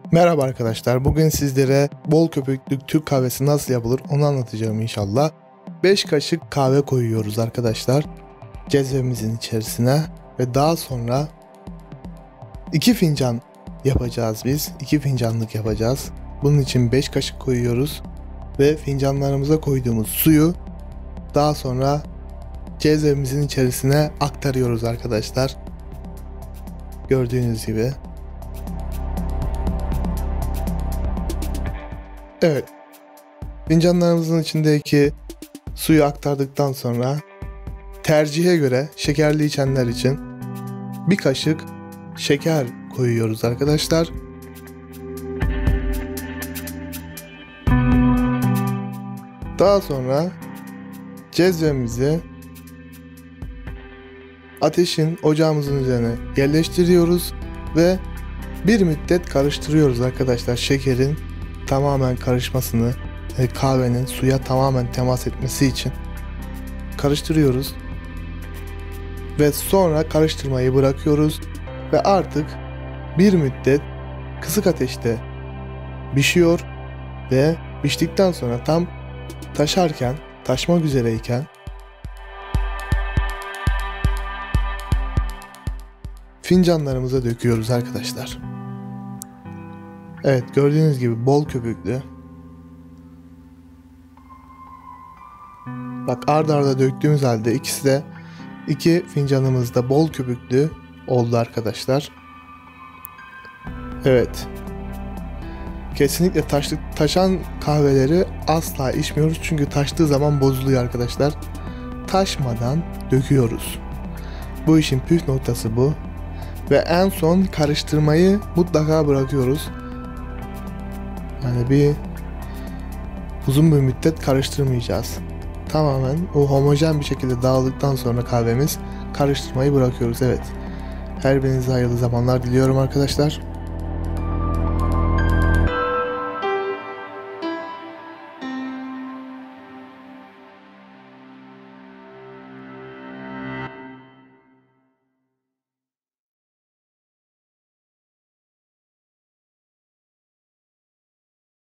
Merhaba arkadaşlar, bugün sizlere bol köpüklü Türk kahvesi nasıl yapılır onu anlatacağım inşallah. 5 kaşık kahve koyuyoruz arkadaşlar cezvemizin içerisine ve daha sonra 2 fincan yapacağız biz. 2 fincanlık yapacağız. Bunun için 5 kaşık koyuyoruz ve fincanlarımıza koyduğumuz suyu daha sonra cezvemizin içerisine aktarıyoruz arkadaşlar. Gördüğünüz gibi. Evet. Fincanlarımızın içindeki suyu aktardıktan sonra tercihe göre şekerli içenler için bir kaşık şeker koyuyoruz arkadaşlar. Daha sonra cezvemizi ocağımızın üzerine yerleştiriyoruz ve bir müddet karıştırıyoruz arkadaşlar şekerin tamamen karışmasını, kahvenin suya tamamen temas etmesi için karıştırıyoruz ve sonra karıştırmayı bırakıyoruz ve artık bir müddet kısık ateşte pişiyor ve piştikten sonra tam taşmak üzereyken fincanlarımıza döküyoruz arkadaşlar. Evet, gördüğünüz gibi bol köpüklü. Bak, ard arda döktüğümüz halde iki fincanımız da bol köpüklü oldu arkadaşlar. Evet. Kesinlikle taşan kahveleri asla içmiyoruz çünkü taştığı zaman bozuluyor arkadaşlar. Taşmadan döküyoruz. Bu işin püf noktası bu. Ve en son karıştırmayı mutlaka bırakıyoruz. Yani uzun bir müddet karıştırmayacağız. Tamamen o homojen bir şekilde dağıldıktan sonra kahvemiz karıştırmayı bırakıyoruz. Evet. Her birinize hayırlı zamanlar diliyorum arkadaşlar.